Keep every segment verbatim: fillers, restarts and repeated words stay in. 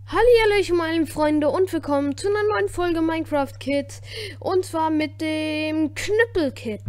Hallihallöchen meine Freunde und willkommen zu einer neuen Folge Minecraft Kids und zwar mit dem Knüppelkit.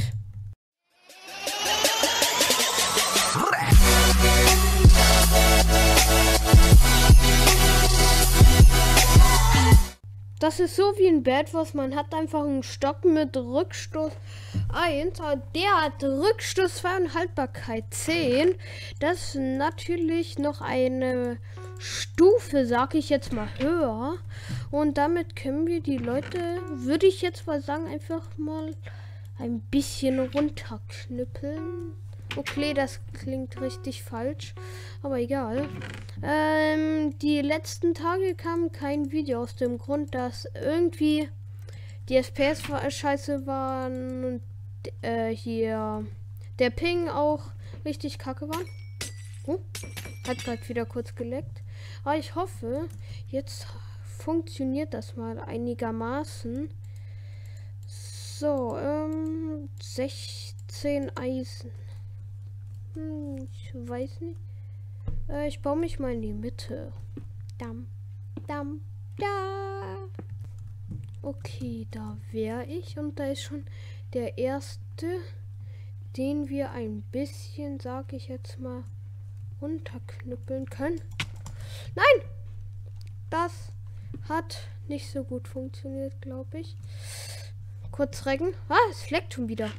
Das ist so wie ein Bad Wars, man hat einfach einen Stock mit Rückstoß eins, der hat Rückstoß zwei und Haltbarkeit zehn. Das ist natürlich noch eine Stufe, sag ich jetzt mal, höher. Und damit können wir die Leute, würde ich jetzt mal sagen, einfach mal ein bisschen runterknüppeln. Okay, das klingt richtig falsch, aber egal. Ähm, die letzten Tage kam kein Video aus dem Grund, dass irgendwie die F P S scheiße waren und äh, hier der Ping auch richtig kacke war. Oh, hat gerade wieder kurz geleckt. Aber ich hoffe, jetzt funktioniert das mal einigermaßen. So, ähm, sechzehn Eisen. Hm, ich weiß nicht. Äh, ich baue mich mal in die Mitte. Dam, dam, da. Okay, da wäre ich. Und da ist schon der erste, den wir ein bisschen, sag ich jetzt mal, runterknüppeln können. Nein! Das hat nicht so gut funktioniert, glaube ich. Kurz recken. Ah, es fleckt schon wieder.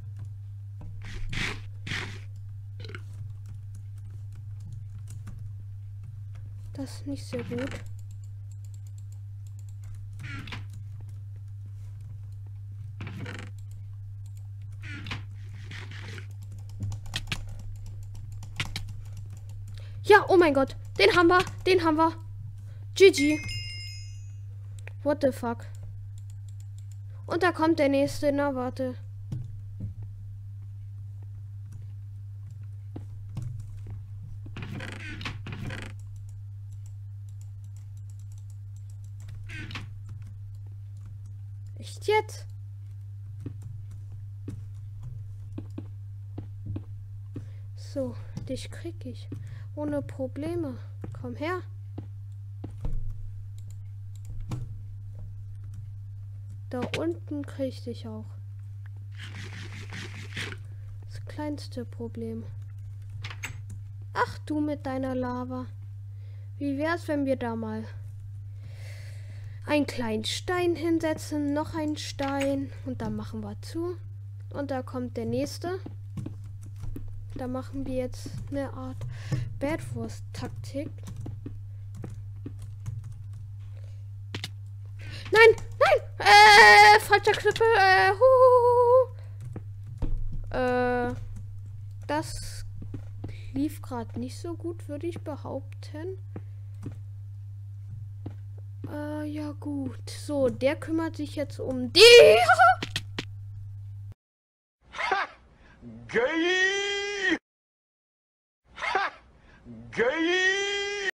Das ist nicht sehr gut. Ja, oh mein Gott. Den haben wir. Den haben wir. G G. What the fuck. Und da kommt der nächste. Na, warte. Echt jetzt? So, dich krieg ich. Ohne Probleme. Komm her. Da unten krieg ich dich auch. Das kleinste Problem. Ach du mit deiner Lava. Wie wär's, wenn wir da mal einen kleinen Stein hinsetzen, noch einen Stein und dann machen wir zu. Und da kommt der nächste. Da machen wir jetzt eine Art Bad Wars Taktik. Nein, nein, äh, falscher Knüppel, äh, hu, äh, das lief gerade nicht so gut, würde ich behaupten. Äh, ja gut. So, der kümmert sich jetzt um die. Ha! Gay! Ha! Gay!